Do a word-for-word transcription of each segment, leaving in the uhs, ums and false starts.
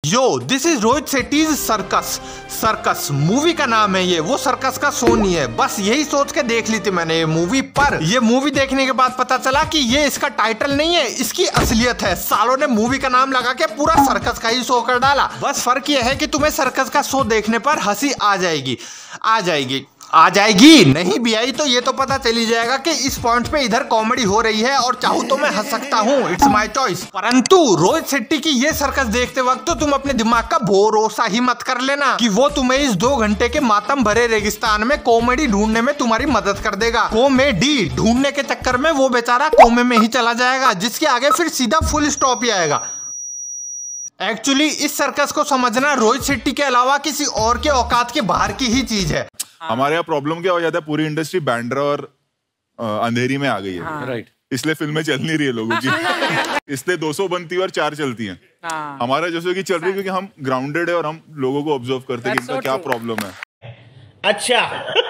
Yo this is Rohit Shetty's circus. Circus movie का नाम है ये, वो सर्कस का शो नहीं है। बस यही सोच के देख ली थी मैंने ये मूवी, पर ये मूवी देखने के बाद पता चला कि ये इसका टाइटल नहीं है, इसकी असलियत है। सालों ने मूवी का नाम लगा के पूरा सर्कस का ही शो कर डाला। बस फर्क ये है कि तुम्हें सर्कस का शो देखने पर हंसी आ जाएगी आ जाएगी आ जाएगी नहीं भी आई तो ये तो पता चली जाएगा कि इस पॉइंट पे इधर कॉमेडी हो रही है और चाहूँ तो मैं हंस सकता हूँ, इट्स माय चॉइस। परंतु रोहित शेट्टी की ये सर्कस देखते वक्त तो तुम अपने दिमाग का भरोसा ही मत कर लेना कि वो तुम्हें इस दो घंटे के मातम भरे रेगिस्तान में कॉमेडी ढूंढने में तुम्हारी मदद कर देगा। कॉमेडी ढूंढने के चक्कर में वो बेचारा कोमे में ही चला जाएगा, जिसके आगे फिर सीधा फुल स्टॉप ही आएगा। एक्चुअली इस सर्कस को समझना रोहित शेट्टी के अलावा किसी और के औकात के बाहर की ही चीज है। हमारे यहाँ प्रॉब्लम क्या हो जाता है, पूरी इंडस्ट्री बैंड्रा और अंधेरी में आ गई है। हाँ। राइट, इसलिए फिल्में चल नहीं रही है लोगों की। इसलिए दो सौ बनती है और चार चलती हैं। हाँ। हमारा जैसे कि चल रही है क्योंकि हम ग्राउंडेड है और हम लोगों को ऑब्जर्व करते हैं कि इनका क्या प्रॉब्लम है। अच्छा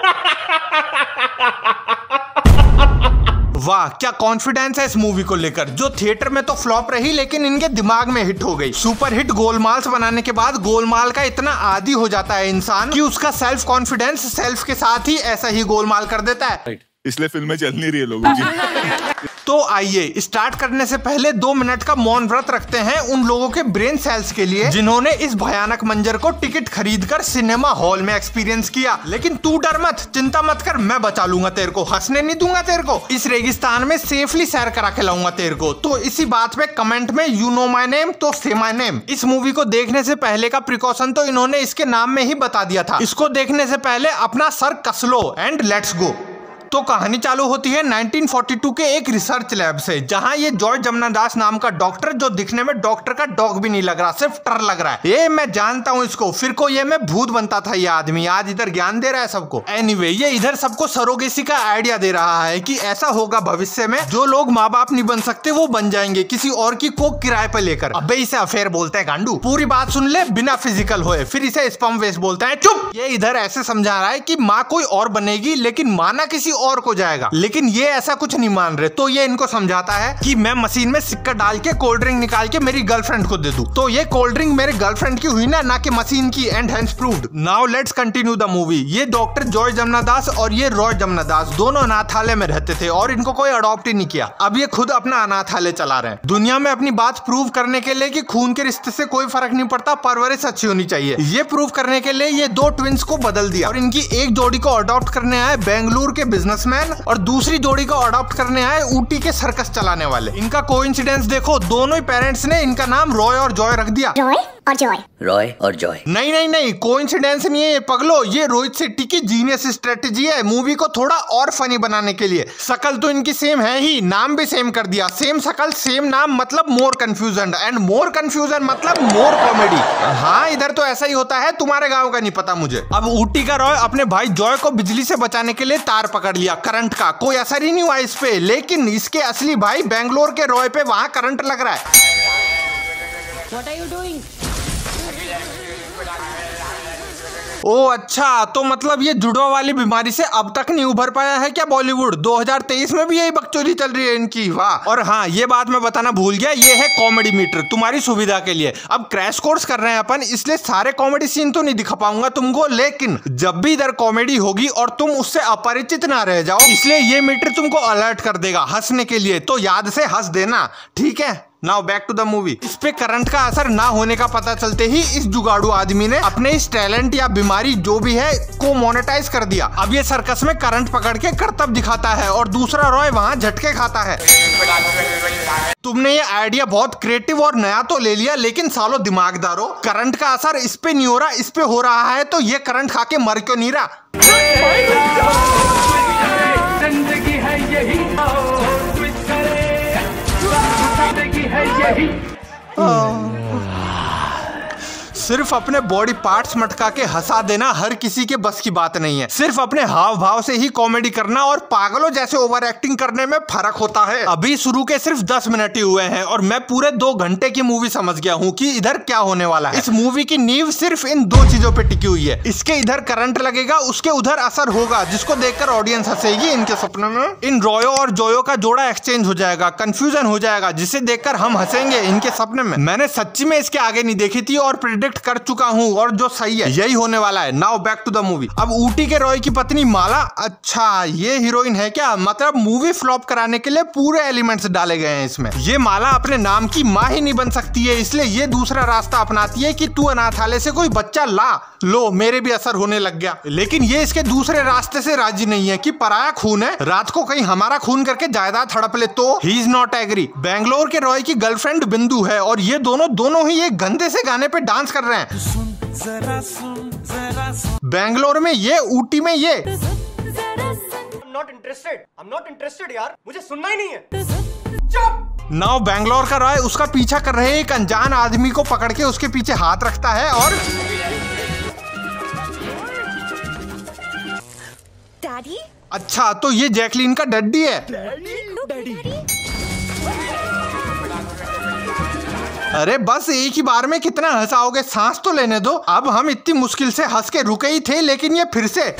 वाह, क्या कॉन्फिडेंस है इस मूवी को लेकर, जो थिएटर में तो फ्लॉप रही लेकिन इनके दिमाग में हिट हो गई। सुपर हिट गोलमाल्स बनाने के बाद गोलमाल का इतना आदी हो जाता है इंसान कि उसका सेल्फ कॉन्फिडेंस सेल्फ के साथ ही ऐसा ही गोलमाल कर देता है। इसलिए फिल्में चल नहीं रही है लोगों की। तो आइए स्टार्ट करने से पहले दो मिनट का मौन व्रत रखते हैं उन लोगों के ब्रेन सेल्स के लिए जिन्होंने इस भयानक मंजर को टिकट खरीदकर सिनेमा हॉल में एक्सपीरियंस किया। लेकिन तू डर मत, चिंता मत कर, मैं बचा लूंगा तेरे को, हंसने नहीं दूंगा तेरे को, इस रेगिस्तान में सेफली सैर करा के लाऊंगा तेरे को। तो इसी बात पे कमेंट में यू नो माई नेम तो से माई नेम। इस मूवी को देखने से पहले का प्रिकॉशन तो इन्होंने इसके नाम में ही बता दिया था। इसको देखने से पहले अपना सर कस लो एंड लेट्स गो। तो कहानी चालू होती है नाइनटीन फोर्टी टू के एक रिसर्च लैब से, जहां ये जॉय जमुना दास नाम का डॉक्टर, जो दिखने में डॉक्टर का डॉग भी नहीं लग रहा, सिर्फ टर लग रहा है, ये मैं जानता हूं इसको, फिर को ये मैं भूत बनता था ये आदमी, आज इधर ज्ञान दे रहा है सबको। एनीवे anyway, ये इधर सबको सरोगेसी का आइडिया दे रहा है कि ऐसा होगा भविष्य में, जो लोग माँ बाप नहीं बन सकते वो बन जाएंगे किसी और की कोख किराए पर लेकर। अबे इसे अफेयर बोलते हैं गांडू, पूरी बात सुन ले बिना फिजिकल होए, फिर इसे स्पर्म वेस्ट बोलते हैं। चुप, ये इधर ऐसे समझा रहा है कि माँ कोई और बनेगी लेकिन माना किसी और को जाएगा, लेकिन ये ऐसा कुछ नहीं मान रहे। तो ये इनको समझाता है कि मैं मशीन में सिक्का डाल के कोल्ड ड्रिंक निकाल के मेरी गर्लफ्रेंड को दे दूं, तो ये कोल्ड ड्रिंक मेरे गर्लफ्रेंड की हुई ना, ना कि मशीन की, and hence proved. Now let's continue the movie. ये डॉक्टर जॉय जमुना दास और ये रॉय जमुना दास दोनों अनाथालय में रहते थे और इनको कोई अडॉप्ट ही नहीं किया। अब ये खुद अपना अनाथालय चला रहे हैं दुनिया में अपनी बात प्रूव करने के लिए कि खून के रिश्ते से कोई फर्क नहीं पड़ता, परवरिश अच्छी होनी चाहिए। ये प्रूव करने के लिए ये दो ट्विंस को बदल दिया और इनकी एक जोड़ी को अडॉप्ट करने आए बेंगलुरु के बिजनेसमैन और दूसरी जोड़ी को अडॉप्ट करने आए ऊटी के सर्कस चलाने वाले। इनका कोइंसिडेंस देखो, दोनों ही पेरेंट्स ने इनका नाम रॉय और जॉय रख दिया। रॉय और जॉय रॉय और जॉय नहीं नहीं नहीं, कोइंसिडेंस नहीं है ये पगलो, ये रोहित शेट्टी की जीनियस स्ट्रेटेजी है मूवी को थोड़ा और फनी बनाने के लिए। शकल तो इनकी सेम है ही, नाम भी सेम कर दिया, सेम शकल सेम नाम मतलब more confusion, and more confusion मतलब मोर कॉमेडी। हाँ इधर तो ऐसा ही होता है, तुम्हारे गाँव का नहीं पता मुझे। अब ऊटी का रॉय अपने भाई जॉय को बिजली से बचाने के लिए तार पकड़ लिया करंट का, कोई असर ही नहीं हुआ इस पे, लेकिन इसके असली भाई बेंगलोर के रॉय पे वहां करंट लग रहा है। What are you doing? ओ अच्छा, तो मतलब ये जुड़वा वाली बीमारी से अब तक नहीं उभर पाया है क्या बॉलीवुड? दो हज़ार तेईस में भी यही बकचोदी चल रही है इनकी, वाह। और हाँ ये बात मैं बताना भूल गया, ये है कॉमेडी मीटर तुम्हारी सुविधा के लिए। अब क्रैश कोर्स कर रहे हैं अपन, इसलिए सारे कॉमेडी सीन तो नहीं दिखा पाऊंगा तुमको, लेकिन जब भी इधर कॉमेडी होगी और तुम उससे अपरिचित ना रह जाओ, इसलिए ये मीटर तुमको अलर्ट कर देगा हंसने के लिए, तो याद से हंस देना, ठीक है। Now back to the movie. इस पे करंट का असर ना होने का पता चलते ही इस जुगाड़ू आदमी ने अपने इस टैलेंट या बीमारी जो भी है को मोनेटाइज कर दिया। अब ये सर्कस में करंट पकड़ के करतब दिखाता है और दूसरा रॉय वहां झटके खाता है। तुमने ये आइडिया बहुत क्रिएटिव और नया तो ले लिया, लेकिन सालों दिमागदारों, करंट का असर इस पे नहीं हो रहा, इस पे हो रहा है, तो ये करंट खा के मर क्यों नहीं रहा? जिंदगी है यही सिर्फ अपने बॉडी पार्ट्स मटका के हंसा देना हर किसी के बस की बात नहीं है। सिर्फ अपने हाव भाव से ही कॉमेडी करना और पागलों जैसे ओवर एक्टिंग करने में फर्क होता है। अभी शुरू के सिर्फ दस मिनट ही हुए हैं और मैं पूरे दो घंटे की मूवी समझ गया हूँ कि इधर क्या होने वाला है। इस मूवी की नींव सिर्फ इन दो चीजों पे टिकी हुई है। इसके इधर करंट लगेगा, उसके उधर असर होगा, जिसको देखकर ऑडियंस हंसेगी इनके सपने में। इन रॉयो और जोयो का जोड़ा एक्सचेंज हो जाएगा, कंफ्यूजन हो जाएगा, जिसे देखकर हम हंसेंगे इनके सपने में। मैंने सच्ची में इसके आगे नहीं देखी थी और प्रिडिक्ट कर चुका हूँ और जो सही है यही होने वाला है। Now back to the movie. अब ऊटी के रॉय की पत्नी माला, अच्छा ये हीरोइन है क्या? मतलब मूवी फ्लॉप कराने के लिए पूरे एलिमेंट्स डाले गए हैं इसमें। ये माला अपने नाम की माँ ही नहीं बन सकती है, इसलिए ये दूसरा रास्ता अपनाती है कि तू अनाथालय से कोई बच्चा ला। लो मेरे भी असर होने लग गया। लेकिन ये इसके दूसरे रास्ते से राजी नहीं है कि पराया खून है, रात को कहीं हमारा खून करके जायदाद हड़प ले तो। He is not agree. Bangalore के रॉय की गर्लफ्रेंड बिंदु है और ये दोनों दोनों ही एक गंदे से गाने पे डांस कर रहे हैं। जरा सुन, जरा सुन। बैंगलोर में ये, ऊटी में ये। Not interested, I am not interested यार, मुझे सुनना ही नहीं है। चुप। नाउ बैंगलोर का रॉय उसका पीछा कर रहे एक अनजान आदमी को पकड़ के उसके पीछे हाथ रखता है और डैडी? अच्छा तो ये जैकलीन का डैडी है। डैडी? डैडी? अरे बस एक ही बार में कितना हंसाओगे, सांस तो लेने दो। अब हम इतनी मुश्किल से हंस के रुके ही थे, लेकिन ये फिर से।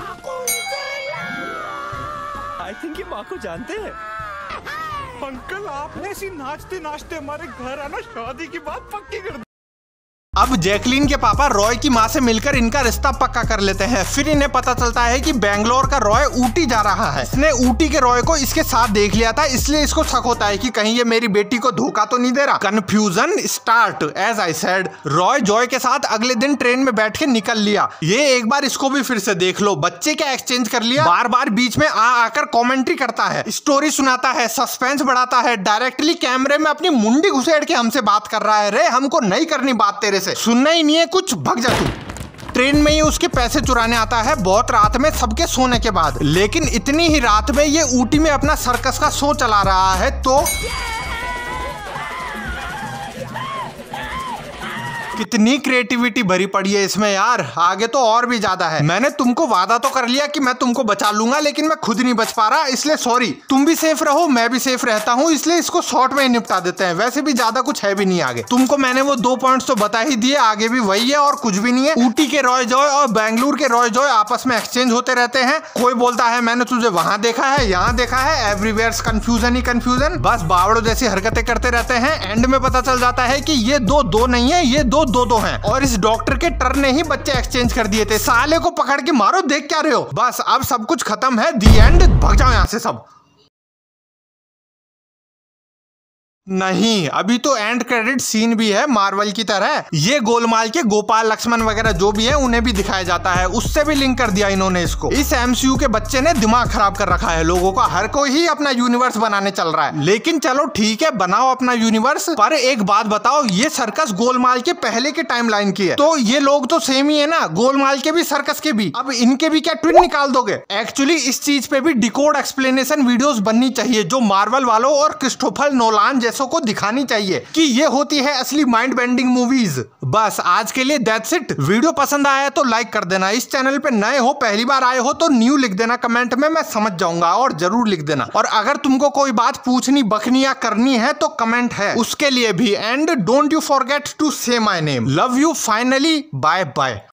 आई थिंक ये माँ को जानते हैं। अंकल आपने ऐसी नाचते नाचते हमारे घर आना शादी की बात पक्की कर दी। अब जैकलीन के पापा रॉय की माँ से मिलकर इनका रिश्ता पक्का कर लेते हैं। फिर इन्हें पता चलता है कि बैंगलोर का रॉय ऊटी जा रहा है। इसने ऊटी के रॉय को इसके साथ देख लिया था, इसलिए इसको शक होता है कि कहीं ये मेरी बेटी को धोखा तो नहीं दे रहा। Confusion start. As I said, Roy Joy के साथ अगले दिन ट्रेन में बैठ के निकल लिया। ये एक बार इसको भी फिर से देख लो, बच्चे क्या एक्सचेंज कर लिया। बार बार बीच में आ आकर कॉमेंट्री करता है, स्टोरी सुनाता है, सस्पेंस बढ़ाता है, डायरेक्टली कैमरे में अपनी मुंडी घुसेड़ के हमसे बात कर रहा है। रे हमको नहीं करनी बात तेरे से, सुनना ही नहीं है कुछ, भग जा तू। ट्रेन में ही उसके पैसे चुराने आता है, बहुत रात में सबके सोने के बाद। लेकिन इतनी ही रात में ये ऊटी में अपना सर्कस का शो चला रहा है तो कितनी क्रिएटिविटी भरी पड़ी है इसमें यार। आगे तो और भी ज्यादा है। मैंने तुमको वादा तो कर लिया कि मैं तुमको बचा लूंगा, लेकिन मैं खुद नहीं बच पा रहा, इसलिए सॉरी। तुम भी सेफ रहो, मैं भी सेफ रहता हूँ, इसलिए इसको शॉर्ट में ही निपटा देते हैं। वैसे भी ज्यादा कुछ है भी नहीं आगे। तुमको मैंने वो दो पॉइंट्स तो बता ही दिए, आगे भी वही है और कुछ भी नहीं है। ऊटी के रॉय जॉय और बैंगलोर के रॉय जॉय आपस में एक्सचेंज होते रहते हैं। कोई बोलता है मैंने तुझे वहां देखा है, यहाँ देखा है, एवरीवेयर कंफ्यूजन ही कंफ्यूजन। बस बावड़ों जैसी हरकतें करते रहते हैं। एंड में पता चल जाता है कि ये दो दो नहीं है, ये दो दो दो हैं और इस डॉक्टर के टर्न ने ही बच्चे एक्सचेंज कर दिए थे। साले को पकड़ के मारो, देख क्या रहे हो। बस अब सब कुछ खत्म है, दी एंड। भाग जाओ यहाँ से सब। नहीं, अभी तो एंड क्रेडिट सीन भी है मार्वल की तरह। ये गोलमाल के गोपाल लक्ष्मण वगैरह जो भी है उन्हें भी दिखाया जाता है, उससे भी लिंक कर दिया इन्होंने इसको। इस एमसीयू के बच्चे ने दिमाग खराब कर रखा है लोगों का, हर कोई ही अपना यूनिवर्स बनाने चल रहा है। लेकिन चलो ठीक है, बनाओ अपना यूनिवर्स, पर एक बात बताओ, ये सर्कस गोलमाल के पहले के टाइमलाइन की है, तो ये लोग तो सेम ही है ना, गोलमाल के भी सर्कस के भी। अब इनके भी क्या ट्विन निकाल दोगे? एक्चुअली इस चीज पे भी डिकोड एक्सप्लेनेशन वीडियोस बननी चाहिए, जो मार्वल वालों और क्रिस्टोफर नोलान जैसे को दिखानी चाहिए कि ये होती है असली माइंड बेंडिंग मूवीज। बस आज के लिए दैट्स इट। वीडियो पसंद आया तो लाइक कर देना। इस चैनल पे नए हो, पहली बार आए हो तो न्यू लिख देना कमेंट में, मैं समझ जाऊंगा, और जरूर लिख देना। और अगर तुमको कोई बात पूछनी बखनी या करनी है तो कमेंट है उसके लिए भी। And don't you forget to say my name. Love you finally, bye bye.